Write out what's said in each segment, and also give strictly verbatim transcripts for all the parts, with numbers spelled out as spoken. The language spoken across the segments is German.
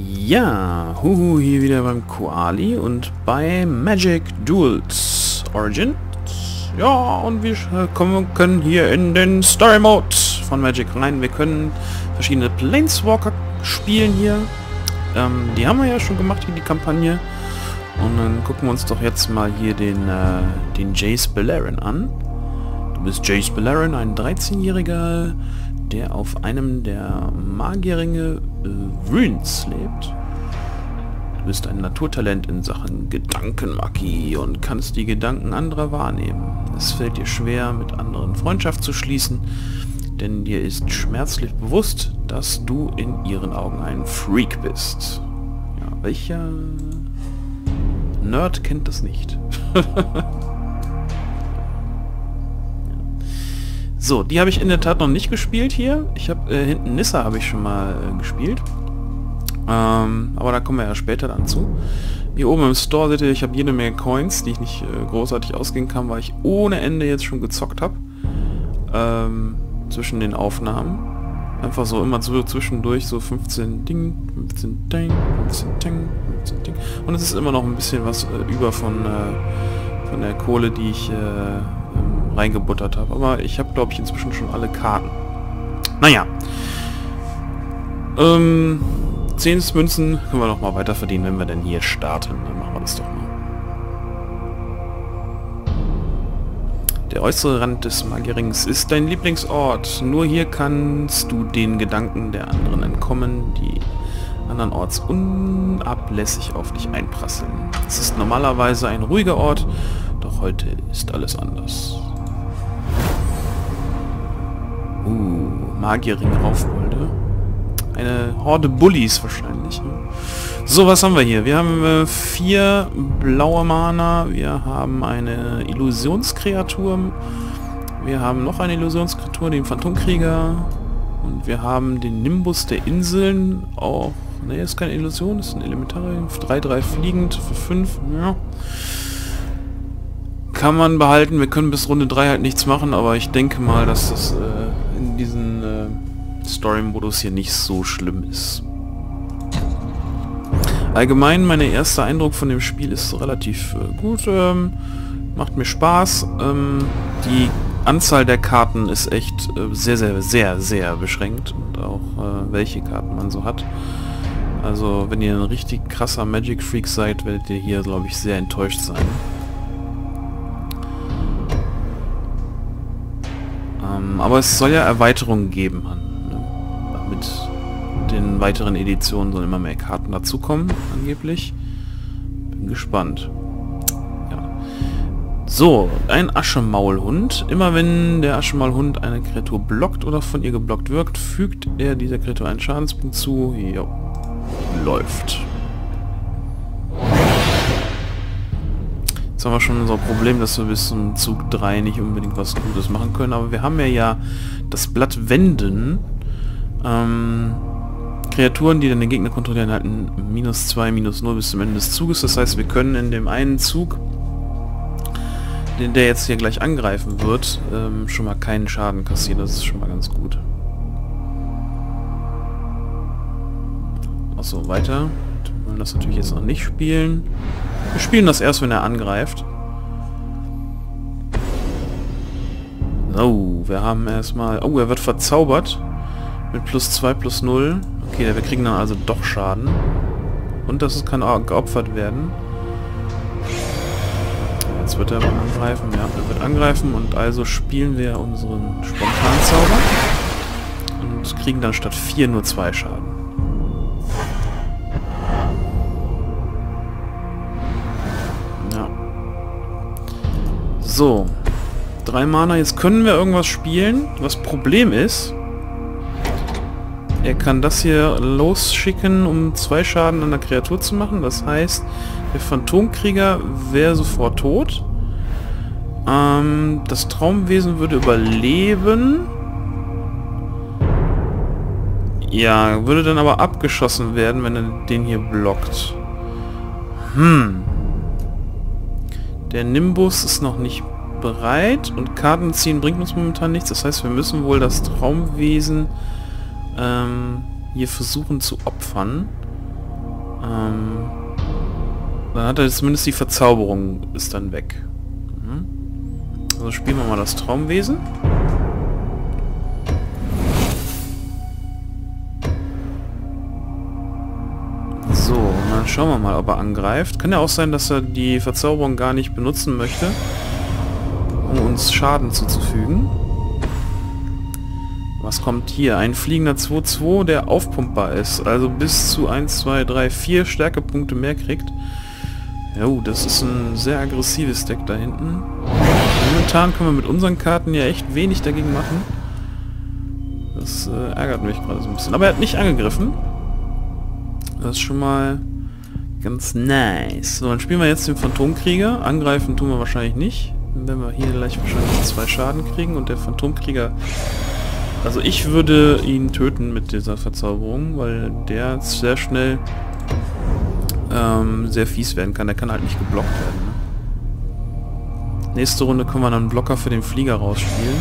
Ja, huhu, hier wieder beim Koali und bei Magic Duels Origins. Ja, und wir kommen, können hier in den Story Mode von Magic rein. Wir können verschiedene Planeswalker spielen hier. Ähm, die haben wir ja schon gemacht, hier die Kampagne. Und dann gucken wir uns doch jetzt mal hier den, äh, den Jace Beleren an. Du bist Jace Beleren, ein dreizehnjähriger, der auf einem der Magierringe äh, Runes lebt. Du bist ein Naturtalent in Sachen Gedankenmagie und kannst die Gedanken anderer wahrnehmen. Es fällt dir schwer, mit anderen Freundschaft zu schließen, denn dir ist schmerzlich bewusst, dass du in ihren Augen ein Freak bist. Ja, welcher Nerd kennt das nicht? So, die habe ich in der Tat noch nicht gespielt hier. Ich habe äh, hinten Nissa habe ich schon mal äh, gespielt. Ähm, aber da kommen wir ja später dann zu. Hier oben im Store seht ihr, ich habe jede Menge Coins, die ich nicht äh, großartig ausgehen kann, weil ich ohne Ende jetzt schon gezockt habe. Ähm, zwischen den Aufnahmen. Einfach so immer so zwischendurch so fünfzehn Ding, fünfzehn Ding, fünfzehn Ding, fünfzehn Ding. Und es ist immer noch ein bisschen was äh, über von, äh, von der Kohle, die ich äh, reingebuttert habe. Aber ich habe, glaube ich, inzwischen schon alle Karten. Naja. Ähm, zehn Münzen können wir noch mal weiter verdienen, wenn wir denn hier starten. Dann machen wir das doch mal. Der äußere Rand des Magierrings ist dein Lieblingsort. Nur hier kannst du den Gedanken der anderen entkommen, die andernorts unablässig auf dich einprasseln. Es ist normalerweise ein ruhiger Ort, doch heute ist alles anders. Uh, Magierring Raufbolde. Eine Horde Bullies wahrscheinlich. Ne? So, was haben wir hier? Wir haben äh, vier blaue Mana, wir haben eine Illusionskreatur, wir haben noch eine Illusionskreatur, den Phantomkrieger, und wir haben den Nimbus der Inseln, auch, ne, ist keine Illusion, ist ein Elementarium, drei drei fliegend, für fünf, ja. Kann man behalten, wir können bis Runde drei halt nichts machen, aber ich denke mal, dass das äh, in diesem äh, Story-Modus hier nicht so schlimm ist. Allgemein, mein erster Eindruck von dem Spiel ist relativ äh, gut, ähm, macht mir Spaß. Ähm, die Anzahl der Karten ist echt äh, sehr, sehr, sehr, sehr beschränkt und auch äh, welche Karten man so hat. Also, wenn ihr ein richtig krasser Magic-Freak seid, werdet ihr hier, glaube ich, sehr enttäuscht sein. Ähm, aber es soll ja Erweiterungen geben, Mann, ne? Mit den weiteren Editionen sollen immer mehr Karten dazukommen, angeblich. Bin gespannt. Ja. So, ein Aschemaulhund. Immer wenn der Aschemaulhund eine Kreatur blockt oder von ihr geblockt wirkt, fügt er dieser Kreatur einen Schadenspunkt zu. Jo. Läuft. Jetzt haben wir schon unser Problem, dass wir bis zum Zug drei nicht unbedingt was Gutes machen können, aber wir haben ja ja das Blatt Wenden. Ähm, Kreaturen, die dann den Gegner kontrollieren, halten minus zwei, minus null bis zum Ende des Zuges. Das heißt, wir können in dem einen Zug, den der jetzt hier gleich angreifen wird, ähm, schon mal keinen Schaden kassieren. Das ist schon mal ganz gut. Achso, weiter. Wir wollen das natürlich jetzt noch nicht spielen. Wir spielen das erst, wenn er angreift. So, wir haben erstmal... Oh, er wird verzaubert. Mit plus zwei, plus null. Okay, wir kriegen dann also doch Schaden. Und das kann auch geopfert werden. Jetzt wird er angreifen. Ja, er wird angreifen und also spielen wir unseren Spontanzauber. Und kriegen dann statt vier nur zwei Schaden. Ja. So. Drei Mana. Jetzt können wir irgendwas spielen. Das Problem ist... Er kann das hier losschicken, um zwei Schaden an der Kreatur zu machen. Das heißt, der Phantomkrieger wäre sofort tot. Ähm, das Traumwesen würde überleben. Ja, würde dann aber abgeschossen werden, wenn er den hier blockt. Hm. Der Nimbus ist noch nicht bereit und Karten ziehen bringt uns momentan nichts. Das heißt, wir müssen wohl das Traumwesen ähm, hier versuchen zu opfern. Ähm, dann hat er zumindest die Verzauberung ist dann weg. Mhm. Also spielen wir mal das Traumwesen. So, und dann schauen wir mal, ob er angreift. Kann ja auch sein, dass er die Verzauberung gar nicht benutzen möchte, um uns Schaden zuzufügen. Was kommt hier? Ein fliegender zwei zwei, der aufpumpbar ist. Also bis zu eins, zwei, drei, vier Stärkepunkte mehr kriegt. Jo, das ist ein sehr aggressives Deck da hinten. Momentan können wir mit unseren Karten ja echt wenig dagegen machen. Das äh, ärgert mich gerade so ein bisschen. Aber er hat nicht angegriffen. Das ist schon mal ganz nice. So, dann spielen wir jetzt den Phantomkrieger. Angreifen tun wir wahrscheinlich nicht. Dann werden wir hier gleich wahrscheinlich zwei Schaden kriegen. Und der Phantomkrieger... Also ich würde ihn töten mit dieser Verzauberung, weil der sehr schnell ähm, sehr fies werden kann. Der kann halt nicht geblockt werden. Ne? Nächste Runde können wir dann einen Blocker für den Flieger rausspielen.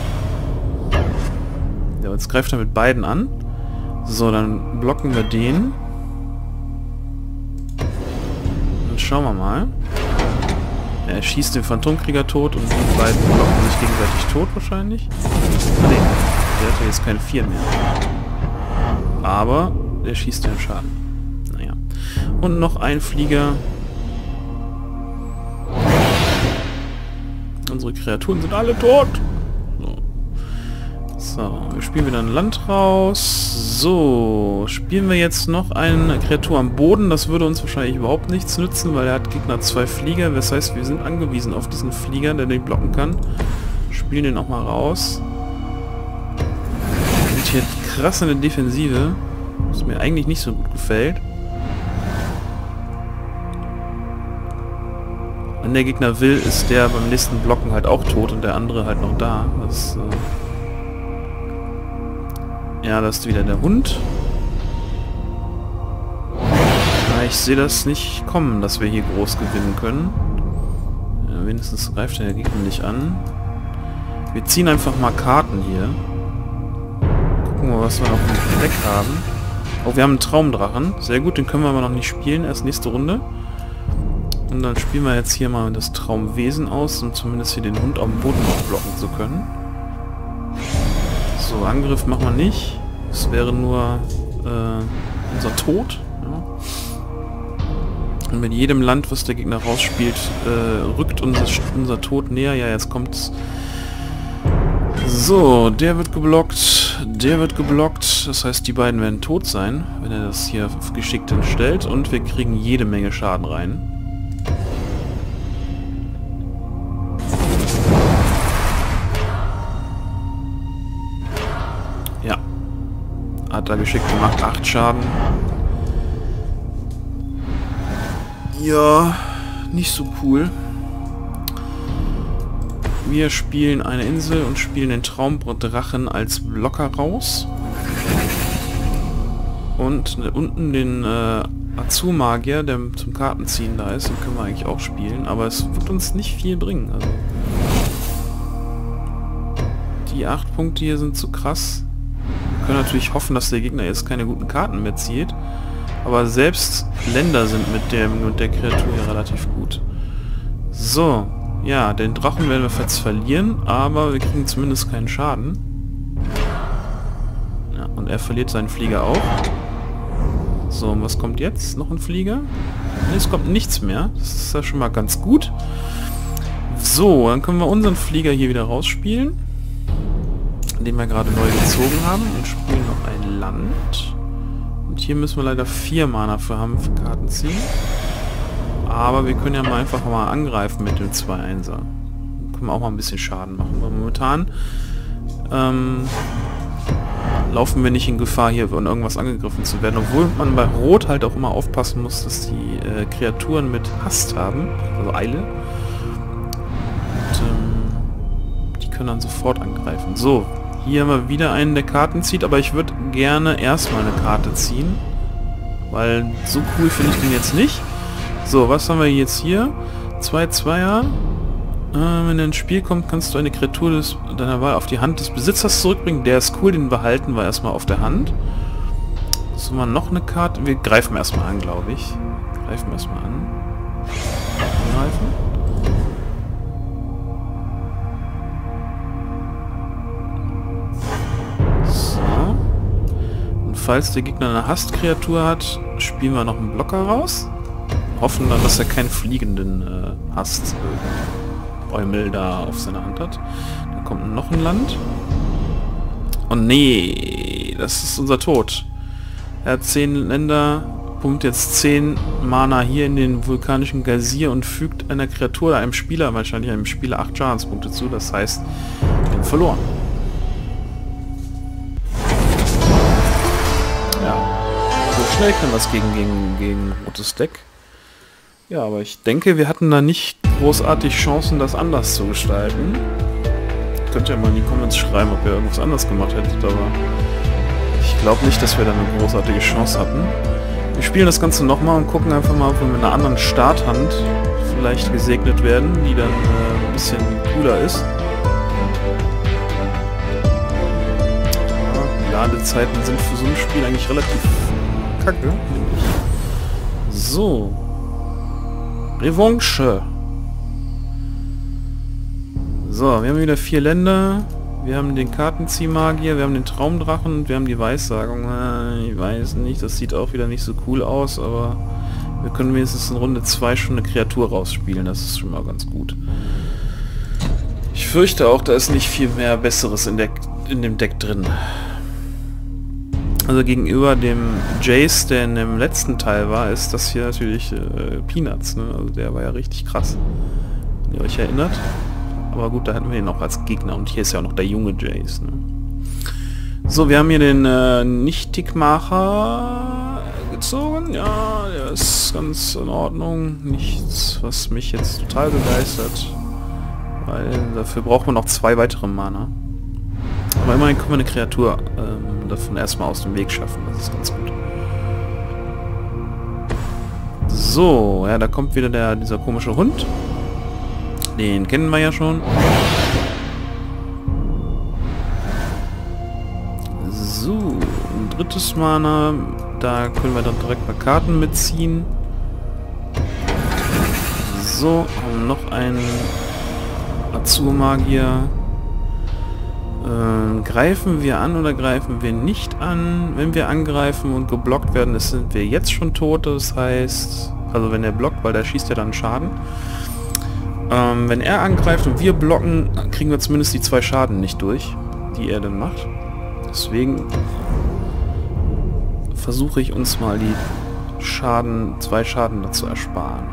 Ja, jetzt greift er mit beiden an. So, dann blocken wir den. Dann schauen wir mal. Er schießt den Phantomkrieger tot und die beiden blocken sich gegenseitig tot wahrscheinlich. Ah, nee. Der hat ja jetzt keine vier mehr. Aber der schießt den Schaden. Naja. Und noch ein Flieger. Unsere Kreaturen sind alle tot. So. So, wir spielen wieder ein Land raus. So, spielen wir jetzt noch eine Kreatur am Boden. Das würde uns wahrscheinlich überhaupt nichts nützen, weil er hat Gegner zwei Flieger. Das heißt, wir sind angewiesen auf diesen Flieger, der den blocken kann. Spielen den auch mal raus. Hier krass in der Defensive, was mir eigentlich nicht so gut gefällt. Wenn der Gegner will, ist der beim nächsten Blocken halt auch tot und der andere halt noch da. Das, äh ja, das ist wieder der Hund. Ja, ich sehe das nicht kommen, dass wir hier groß gewinnen können. Ja, wenigstens greift der Gegner nicht an. Wir ziehen einfach mal Karten hier. Gucken wir, was wir noch im Deck haben. Oh, wir haben einen Traumdrachen. Sehr gut, den können wir aber noch nicht spielen. Erst nächste Runde. Und dann spielen wir jetzt hier mal das Traumwesen aus, um zumindest hier den Hund am Boden noch blocken zu können. So, Angriff machen wir nicht. Das wäre nur äh, unser Tod. Ja. Und mit jedem Land, was der Gegner rausspielt, äh, rückt unser, unser Tod näher. Ja, jetzt kommt's. So, der wird geblockt, der wird geblockt, das heißt, die beiden werden tot sein, wenn er das hier geschickt hinstellt, und wir kriegen jede Menge Schaden rein. Ja, hat er geschickt gemacht, acht Schaden. Ja, nicht so cool. Wir spielen eine Insel und spielen den Traumdrachen als Blocker raus. Und unten den äh, Azu-Magier, der zum Kartenziehen da ist, den können wir eigentlich auch spielen. Aber es wird uns nicht viel bringen. Also die acht Punkte hier sind zu krass. Wir können natürlich hoffen, dass der Gegner jetzt keine guten Karten mehr zieht. Aber selbst Länder sind mit, dem, mit der Kreatur hier relativ gut. So. Ja, den Drachen werden wir jetzt verlieren, aber wir kriegen zumindest keinen Schaden. Ja, und er verliert seinen Flieger auch. So, und was kommt jetzt? Noch ein Flieger? Ne, es kommt nichts mehr. Das ist ja schon mal ganz gut. So, dann können wir unseren Flieger hier wieder rausspielen, den wir gerade neu gezogen haben, und spielen noch ein Land. Und hier müssen wir leider vier Mana für haben für Karten ziehen. Aber wir können ja mal einfach mal angreifen mit dem zwei Einser. Können wir auch mal ein bisschen Schaden machen. Weil momentan ähm, laufen wir nicht in Gefahr, hier von irgendwas angegriffen zu werden. Obwohl man bei Rot halt auch immer aufpassen muss, dass die äh, Kreaturen mit Hast haben. Also Eile. Und ähm, die können dann sofort angreifen. So, hier haben wir wieder einen, der Karten zieht. Aber ich würde gerne erstmal eine Karte ziehen. Weil so cool finde ich den jetzt nicht. So, was haben wir jetzt hier? Zwei Zweier. Äh, wenn er ins Spiel kommt, kannst du eine Kreatur des, deiner Wahl auf die Hand des Besitzers zurückbringen. Der ist cool, den behalten wir erstmal auf der Hand. Sollen wir noch eine Karte? Wir greifen erstmal an, glaube ich. Greifen erstmal an. Angreifen. So. Und falls der Gegner eine Hastkreatur hat, spielen wir noch einen Blocker raus. Hoffen dann, dass er keinen fliegenden äh, Hast äh, Eumel da auf seiner Hand hat. Da kommt noch ein Land. Oh nee, das ist unser Tod. Er hat zehn Länder, pumpt jetzt zehn Mana hier in den vulkanischen Geysir und fügt einer Kreatur oder einem Spieler, wahrscheinlich einem Spieler, acht Schadenspunkte zu. Das heißt, wir haben verloren. Ja, so schnell kann das gegen, gegen, gegen rotes Deck. Ja, aber ich denke, wir hatten da nicht großartig Chancen, das anders zu gestalten. Könnt ihr mal in die Comments schreiben, ob ihr irgendwas anders gemacht hättet, aber ich glaube nicht, dass wir da eine großartige Chance hatten. Wir spielen das Ganze nochmal und gucken einfach mal, ob wir mit einer anderen Starthand vielleicht gesegnet werden, die dann äh, ein bisschen cooler ist. Ja, die Ladezeiten sind für so ein Spiel eigentlich relativ kacke, finde ich. So. Revanche. So, wir haben wieder vier Länder. Wir haben den Kartenziehmagier, wir haben den Traumdrachen und wir haben die Weissagung. Ich weiß nicht, das sieht auch wieder nicht so cool aus, aber wir können wenigstens in Runde zwei schon eine Kreatur rausspielen. Das ist schon mal ganz gut. Ich fürchte auch, da ist nicht viel mehr Besseres in, der, in dem Deck drin. Also gegenüber dem Jace, der in dem letzten Teil war, ist das hier natürlich äh, Peanuts. Ne? Also der war ja richtig krass. Wenn ihr euch erinnert. Aber gut, da hatten wir ihn auch als Gegner. Und hier ist ja auch noch der junge Jace. Ne? So, wir haben hier den äh, Nichtigmacher gezogen. Ja, der ist ganz in Ordnung. Nichts, was mich jetzt total begeistert. Weil dafür braucht man noch zwei weitere Mana. Aber immerhin können wir eine Kreatur ähm, davon erstmal aus dem Weg schaffen. Das ist ganz gut. So, ja, da kommt wieder der dieser komische Hund. Den kennen wir ja schon. So, ein drittes Mana. Da können wir dann direkt mal Karten mitziehen. So, haben noch einen Azurmagier. Ähm, greifen wir an oder greifen wir nicht an? Wenn wir angreifen und geblockt werden, sind wir jetzt schon tot. Das heißt, also wenn er blockt, weil der schießt ja dann Schaden. Ähm, wenn er angreift und wir blocken, kriegen wir zumindest die zwei Schaden nicht durch, die er dann macht. Deswegen versuche ich uns mal die Schaden, zwei Schaden dazu ersparen.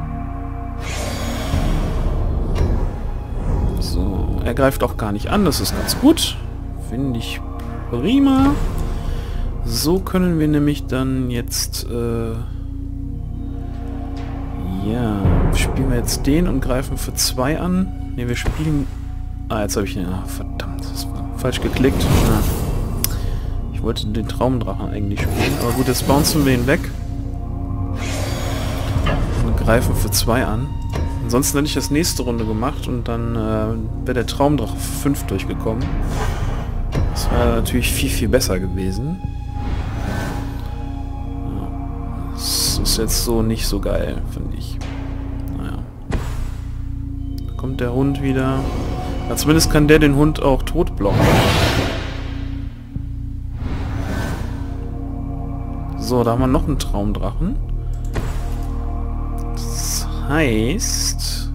So, er greift auch gar nicht an, das ist ganz gut. Finde ich prima. So können wir nämlich dann jetzt äh, ja, spielen wir jetzt den und greifen für zwei an. Ne, wir spielen... Ah, jetzt habe ich... Ja, verdammt, das war falsch geklickt. Ja. Ich wollte den Traumdrachen eigentlich spielen. Aber gut, jetzt bouncen wir ihn weg. Und greifen für zwei an. Ansonsten hätte ich das nächste Runde gemacht und dann äh, wäre der Traumdrache für fünf durchgekommen. Das wäre natürlich viel, viel besser gewesen. Das ist jetzt so nicht so geil, finde ich. Naja. Da kommt der Hund wieder. Ja, zumindest kann der den Hund auch tot blocken. So, da haben wir noch einen Traumdrachen. Das heißt...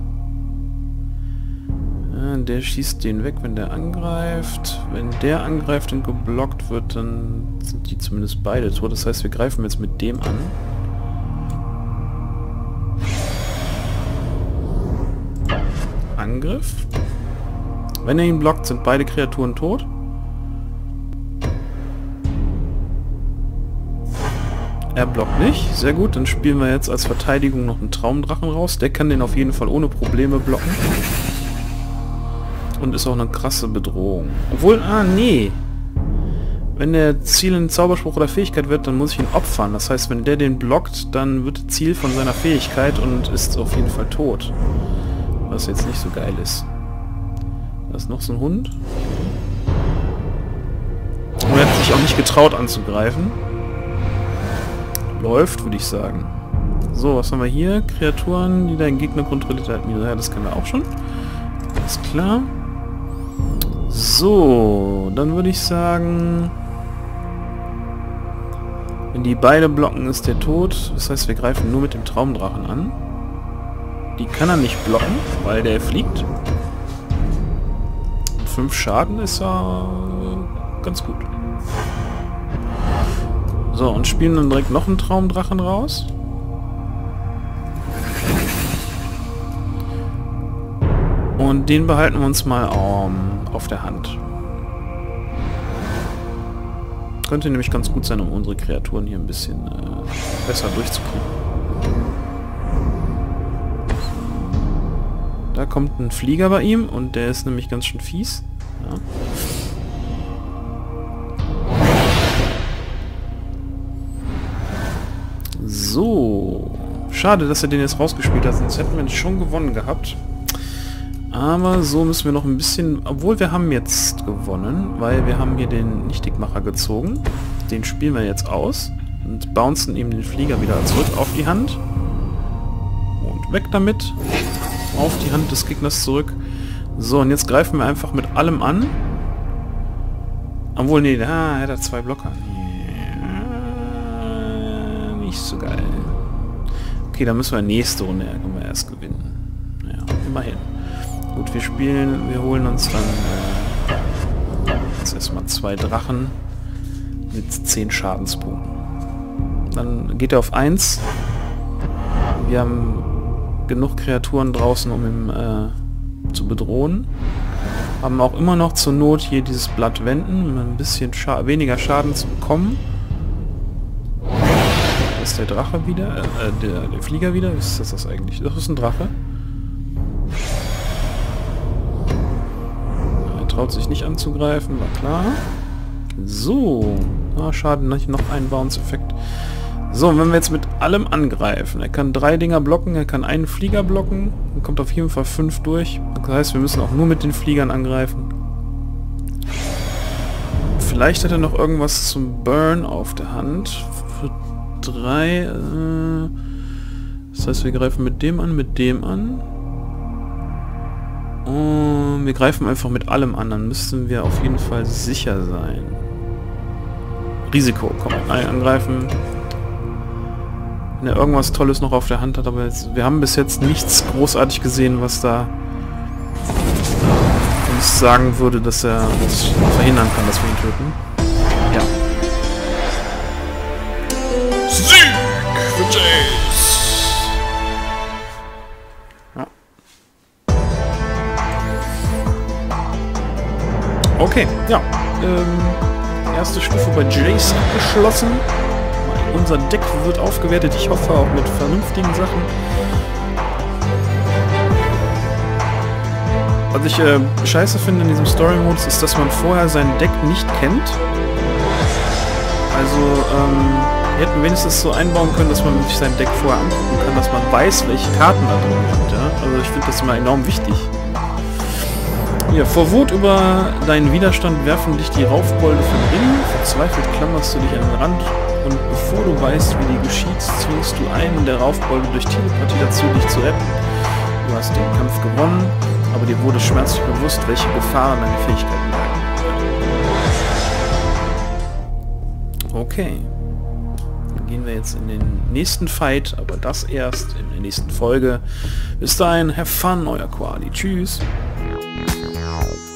Ja, der schießt den weg, wenn der angreift. Wenn der angreift und geblockt wird, dann sind die zumindest beide tot. Das heißt, wir greifen jetzt mit dem an. Angriff. Wenn er ihn blockt, sind beide Kreaturen tot. Er blockt nicht. Sehr gut, dann spielen wir jetzt als Verteidigung noch einen Traumdrachen raus. Der kann den auf jeden Fall ohne Probleme blocken. Und ist auch eine krasse Bedrohung. Obwohl, ah, nee. Wenn der Ziel ein Zauberspruch oder Fähigkeit wird, dann muss ich ihn opfern. Das heißt, wenn der den blockt, dann wird Ziel von seiner Fähigkeit und ist auf jeden Fall tot. Was jetzt nicht so geil ist. Da ist noch so ein Hund. Und er hat sich auch nicht getraut anzugreifen. läuft, würde ich sagen. So, was haben wir hier? Kreaturen, die deinen Gegner kontrolliert halten. Ja, das kennen wir auch schon. Alles klar. So, dann würde ich sagen... Wenn die beide blocken, ist der tot. Das heißt, wir greifen nur mit dem Traumdrachen an. Die kann er nicht blocken, weil der fliegt. Und fünf Schaden ist ja ganz gut. So, und spielen dann direkt noch einen Traumdrachen raus. Und den behalten wir uns mal um, auf der Hand. Könnte nämlich ganz gut sein, um unsere Kreaturen hier ein bisschen äh, besser durchzukriegen. Da kommt ein Flieger bei ihm und der ist nämlich ganz schön fies. Ja. So. Schade, dass er den jetzt rausgespielt hat, sonst hätten wir schon gewonnen gehabt. Aber so müssen wir noch ein bisschen... Obwohl, wir haben jetzt gewonnen, weil wir haben hier den Nichtigmacher gezogen. Den spielen wir jetzt aus und bouncen ihm den Flieger wieder zurück auf die Hand. Und weg damit. Auf die Hand des Gegners zurück. So, und jetzt greifen wir einfach mit allem an. Obwohl, nee, da hat er zwei Blocker. Ja, nicht so geil. Okay, dann müssen wir nächste Runde ja, können wir erst gewinnen. Ja, immerhin. Gut, wir spielen, wir holen uns dann äh, jetzt erstmal zwei Drachen mit zehn Schadenspunkten. Dann geht er auf eins. Wir haben genug Kreaturen draußen, um ihn äh, zu bedrohen. Haben auch immer noch zur Not hier dieses Blatt wenden, um ein bisschen Scha weniger Schaden zu bekommen. Das ist der Drache wieder, äh, der, der Flieger wieder. Was ist das, das eigentlich? Das ist ein Drache. Traut sich nicht anzugreifen, war klar. So. Ah, schade, noch einen Bounce-Effekt. So, und wenn wir jetzt mit allem angreifen, er kann drei Dinger blocken, er kann einen Flieger blocken, dann kommt auf jeden Fall fünf durch. Das heißt, wir müssen auch nur mit den Fliegern angreifen. Vielleicht hat er noch irgendwas zum Burn auf der Hand. Für drei... Äh, das heißt, wir greifen mit dem an, mit dem an. Und wir greifen einfach mit allem an, dann müssten wir auf jeden Fall sicher sein. Risiko, komm, angreifen. Wenn er irgendwas Tolles noch auf der Hand hat, aber jetzt, wir haben bis jetzt nichts großartig gesehen, was da uns sagen würde, dass er das verhindern kann, dass wir ihn töten. Ja. Sieg für Jace! Okay, ja. Ähm, erste Stufe bei Jace abgeschlossen. Unser Deck wird aufgewertet. Ich hoffe auch mit vernünftigen Sachen. Was ich äh, scheiße finde in diesem Story-Modus ist, dass man vorher sein Deck nicht kennt. Also, ähm, wir hätten wenigstens so einbauen können, dass man sich sein Deck vorher angucken kann, dass man weiß, welche Karten da drin sind. Ja? Also ich finde das immer enorm wichtig. Ja, vor Wut über deinen Widerstand werfen dich die Raufbolde vom Ring. Verzweifelt klammerst du dich an den Rand und bevor du weißt, wie dir geschieht, zwingst du einen der Raufbolde durch Telepathie dazu, dich zu retten. Du hast den Kampf gewonnen, aber dir wurde schmerzlich bewusst, welche Gefahren deine Fähigkeiten lagen. Okay. Dann gehen wir jetzt in den nächsten Fight, aber das erst in der nächsten Folge. Bis dahin, have fun, euer Koali. Tschüss. Meow.